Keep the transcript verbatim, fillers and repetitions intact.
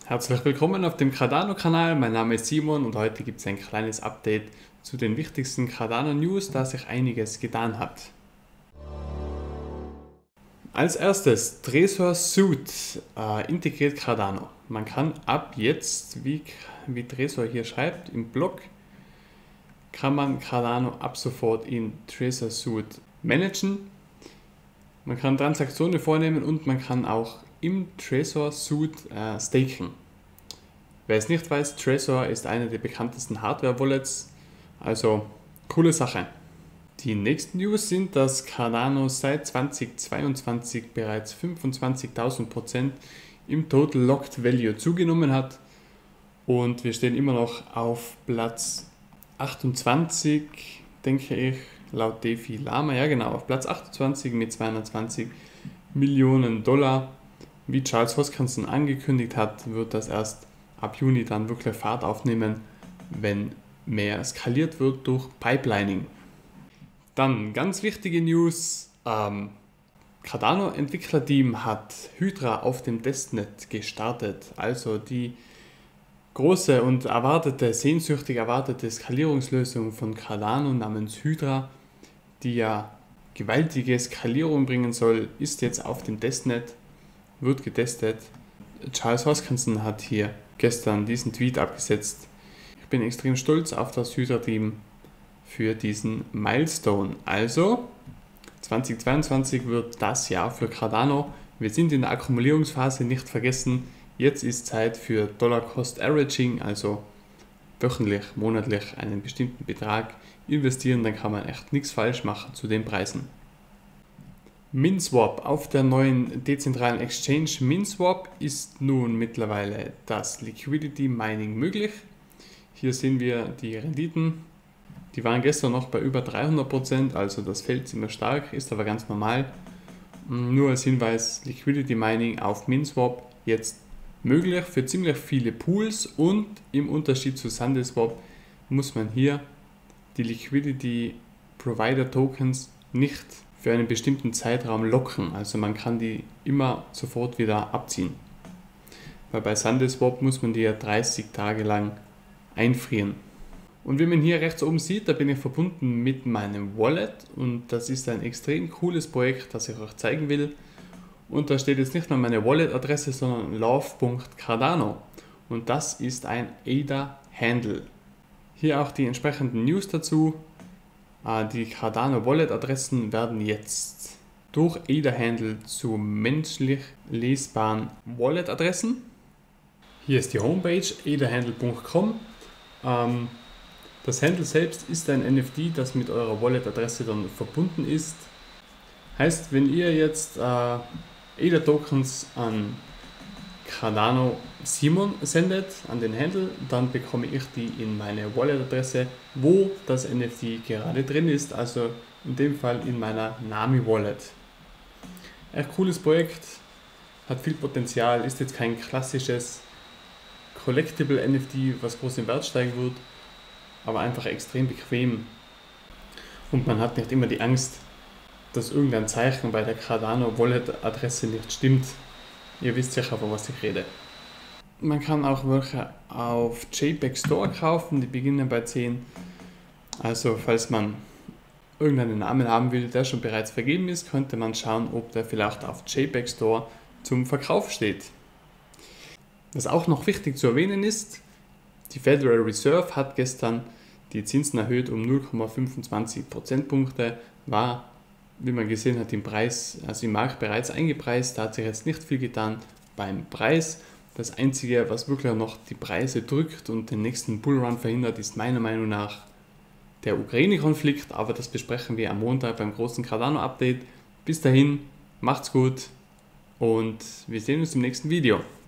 Herzlich willkommen auf dem Cardano-Kanal. Mein Name ist Simon und heute gibt es ein kleines Update zu den wichtigsten Cardano-News, da sich einiges getan hat. Als erstes, Trezor Suite äh, integriert Cardano. Man kann ab jetzt, wie, wie Trezor hier schreibt, im Blog, kann man Cardano ab sofort in Trezor Suite managen. Man kann Transaktionen vornehmen und man kann auch im Trezor Suite äh, staken. Wer es nicht weiß, Trezor ist eine der bekanntesten Hardware-Wallets, also coole Sache. Die nächsten News sind, dass Cardano seit zweitausendzweiundzwanzig bereits fünfundzwanzigtausend Prozent im Total Locked Value zugenommen hat und wir stehen immer noch auf Platz achtundzwanzig, denke ich, laut DeFi Lama, ja genau, auf Platz achtundzwanzig mit zweihundertzwanzig Millionen Dollar. Wie Charles Hoskinson angekündigt hat, wird das erst ab Juni dann wirklich Fahrt aufnehmen, wenn mehr skaliert wird durch Pipelining. Dann ganz wichtige News, ähm, Cardano Entwicklerteam hat Hydra auf dem Testnet gestartet, also die große und erwartete, sehnsüchtig erwartete Skalierungslösung von Cardano namens Hydra, die ja gewaltige Skalierung bringen soll, ist jetzt auf dem Testnet, wird getestet. Charles Hoskinson hat hier gestern diesen Tweet abgesetzt. Ich bin extrem stolz auf das Hydra-Team für diesen Milestone. Also, zweitausendzweiundzwanzig wird das Jahr für Cardano. Wir sind in der Akkumulierungsphase, nicht vergessen. Jetzt ist Zeit für Dollar Cost Averaging, also wöchentlich, monatlich einen bestimmten Betrag investieren, dann kann man echt nichts falsch machen zu den Preisen. MinSwap auf der neuen dezentralen Exchange MinSwap ist nun mittlerweile das Liquidity Mining möglich. Hier sehen wir die Renditen. Die waren gestern noch bei über dreihundert Prozent, also das fällt ziemlich stark, ist aber ganz normal. Nur als Hinweis, Liquidity Mining auf MinSwap jetzt möglich für ziemlich viele Pools und im Unterschied zu SundaeSwap muss man hier die Liquidity Provider Tokens nicht für einen bestimmten Zeitraum locken, also man kann die immer sofort wieder abziehen. Weil bei SundaeSwap muss man die ja dreißig Tage lang einfrieren. Und wie man hier rechts oben sieht, da bin ich verbunden mit meinem Wallet und das ist ein extrem cooles Projekt, das ich euch zeigen will. Und da steht jetzt nicht nur meine Wallet-Adresse, sondern love punkt cardano und das ist ein A D A-Handle. Hier auch die entsprechenden News dazu. Die Cardano Wallet-Adressen werden jetzt durch A D A-Handle zu menschlich lesbaren Wallet-Adressen. Hier ist die Homepage a d a handle punkt com. Ähm, das Handle selbst ist ein N F T, das mit eurer Wallet-Adresse dann verbunden ist. Heißt, wenn ihr jetzt äh, A D A-Tokens an Cardano Simon sendet, an den Handle, dann bekomme ich die in meine Wallet-Adresse, wo das N F T gerade drin ist, also in dem Fall in meiner Nami Wallet. Echt cooles Projekt, hat viel Potenzial, ist jetzt kein klassisches Collectible N F T, was groß im Wert steigen wird, aber einfach extrem bequem und man hat nicht immer die Angst, dass irgendein Zeichen bei der Cardano Wallet-Adresse nicht stimmt. Ihr wisst sicher, von was ich rede. Man kann auch welche auf JPEG Store kaufen, die beginnen bei zehn. Also falls man irgendeinen Namen haben will, der schon bereits vergeben ist, könnte man schauen, ob der vielleicht auf JPEG Store zum Verkauf steht. Was auch noch wichtig zu erwähnen ist, die Federal Reserve hat gestern die Zinsen erhöht um null Komma fünfundzwanzig Prozentpunkte, war, wie man gesehen hat, im Preis, also im Markt bereits eingepreist. Da hat sich jetzt nicht viel getan beim Preis. Das Einzige, was wirklich noch die Preise drückt und den nächsten Bullrun verhindert, ist meiner Meinung nach der Ukraine-Konflikt. Aber das besprechen wir am Montag beim großen Cardano-Update. Bis dahin, macht's gut und wir sehen uns im nächsten Video.